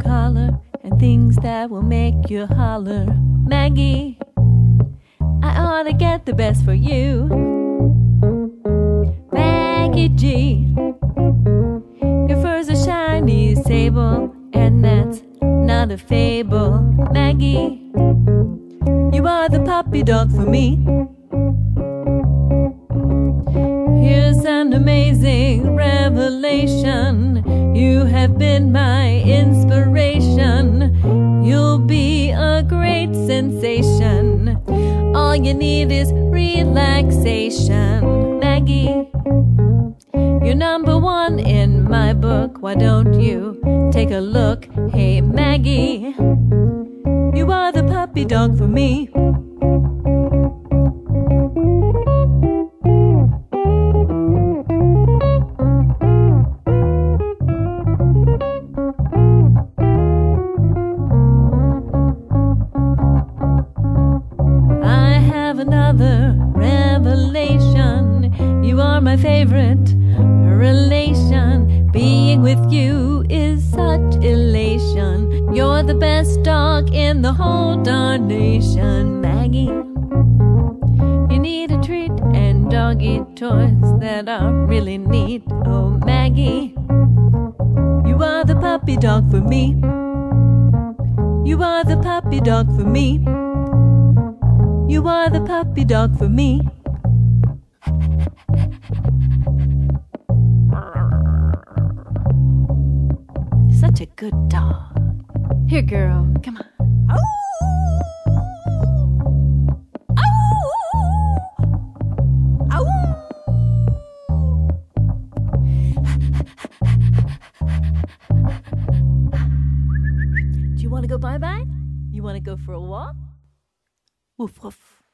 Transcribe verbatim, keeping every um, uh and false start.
collar and things that will make you holler. Maggie, I ought to get the best for you. Maggie Gee, your fur's a shiny sable, and that's not a fable. Maggie, you are the puppy dog for me. Here's an amazing revelation. You have been my inspiration. You'll be a great sensation. All you need is relaxation. Maggie, you're number one in my book. Why don't you take a look? Hey Maggie, you are the puppy dog for me. Another revelation. You are my favorite relation. Being with you is such elation. You're the best dog in the whole darn nation. Maggie, you need a treat and doggy toys that are really neat. Oh Maggie, you are the puppy dog for me. You are the puppy dog for me. You are the puppy dog for me. Such a good dog. Here, girl, come on. Oh! Oh! Oh! Do you want to go bye-bye? You want to go for a walk? Woof, woof.